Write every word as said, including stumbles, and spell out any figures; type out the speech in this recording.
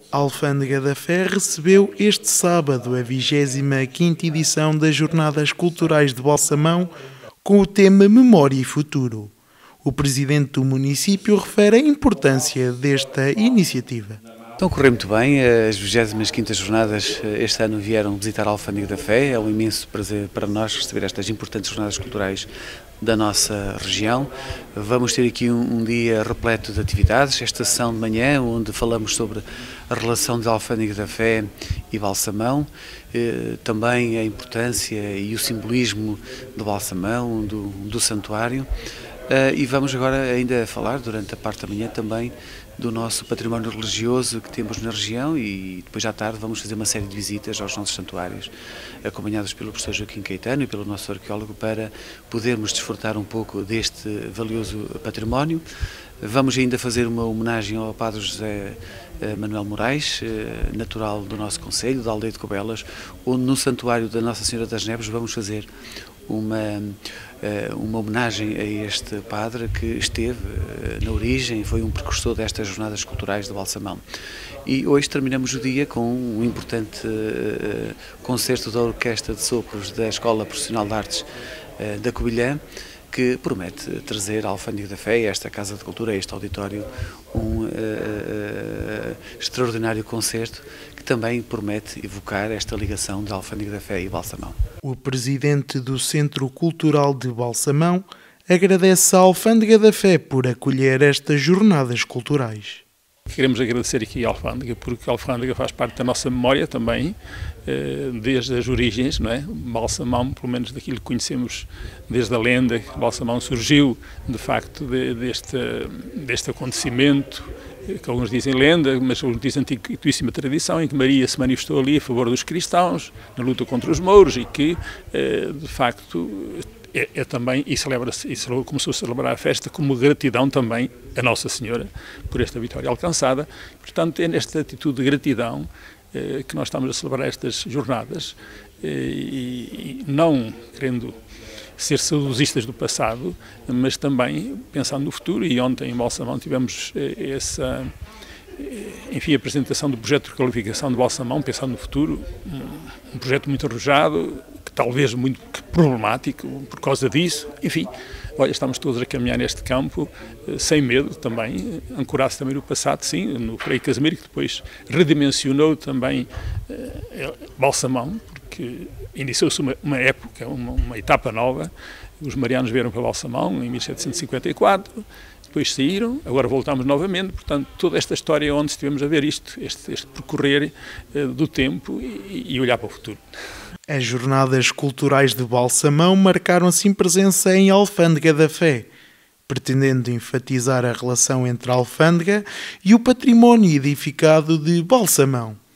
A Alfândega da Fé recebeu este sábado a vigésima quinta edição das Jornadas Culturais de Balsamão com o tema Memória e Futuro. O presidente do município refere a importância desta iniciativa. Estão a correr muito bem, as vigésimas quintas jornadas este ano vieram visitar a Alfândega da Fé. É um imenso prazer para nós receber estas importantes jornadas culturais da nossa região. Vamos ter aqui um, um dia repleto de atividades, esta sessão de manhã, onde falamos sobre a relação de Alfândega da Fé e Balsamão, eh, também a importância e o simbolismo de Balsamão, do, do santuário. Uh, e vamos agora ainda falar, durante a parte da manhã, também do nosso património religioso que temos na região, e depois à tarde vamos fazer uma série de visitas aos nossos santuários, acompanhados pelo professor Joaquim Caetano e pelo nosso arqueólogo, para podermos desfrutar um pouco deste valioso património. Vamos ainda fazer uma homenagem ao Padre José Manuel Moraes, natural do nosso concelho, da aldeia de Cobelas, onde no santuário da Nossa Senhora das Neves vamos fazer uma, uma homenagem a este padre que esteve na origem, foi um precursor destas jornadas culturais de Balsamão. E hoje terminamos o dia com um importante concerto da Orquestra de Sopros da Escola Profissional de Artes da Covilhã, que promete trazer à Alfândega da Fé, a esta Casa de Cultura, a este auditório, um uh, uh, extraordinário concerto que também promete evocar esta ligação de Alfândega da Fé e Balsamão. O presidente do Centro Cultural de Balsamão agradece à Alfândega da Fé por acolher estas jornadas culturais. Queremos agradecer aqui à Alfândega, porque a Alfândega faz parte da nossa memória também, desde as origens, não é? Balsamão, pelo menos daquilo que conhecemos desde a lenda, Balsamão surgiu de facto de, deste, deste acontecimento, que alguns dizem lenda, mas alguns dizem antiquíssima tradição, em que Maria se manifestou ali a favor dos cristãos, na luta contra os mouros, e que de facto É, é também, e, celebra-se, e começou a celebrar a festa como gratidão também a Nossa Senhora por esta vitória alcançada. Portanto, é nesta atitude de gratidão eh, que nós estamos a celebrar estas jornadas, eh, e, e não querendo ser saudosistas do passado, mas também pensando no futuro. E ontem em Balsamão tivemos eh, essa, eh, enfim, a apresentação do projeto de requalificação de Balsamão, pensando no futuro, um, um projeto muito arrojado, talvez muito problemático por causa disso. Enfim, olha, estamos todos a caminhar neste campo sem medo também, ancorar-se também no passado, sim, no Frei Casimiro, que depois redimensionou também eh, Balsamão, porque iniciou-se uma, uma época, uma, uma etapa nova. Os marianos vieram para Balsamão em mil setecentos e cinquenta e quatro, depois saíram, agora voltamos novamente. Portanto, toda esta história onde estivemos a ver isto, este, este percorrer eh, do tempo e, e olhar para o futuro. As Jornadas Culturais de Balsamão marcaram assim presença em Alfândega da Fé, pretendendo enfatizar a relação entre a Alfândega e o património edificado de Balsamão.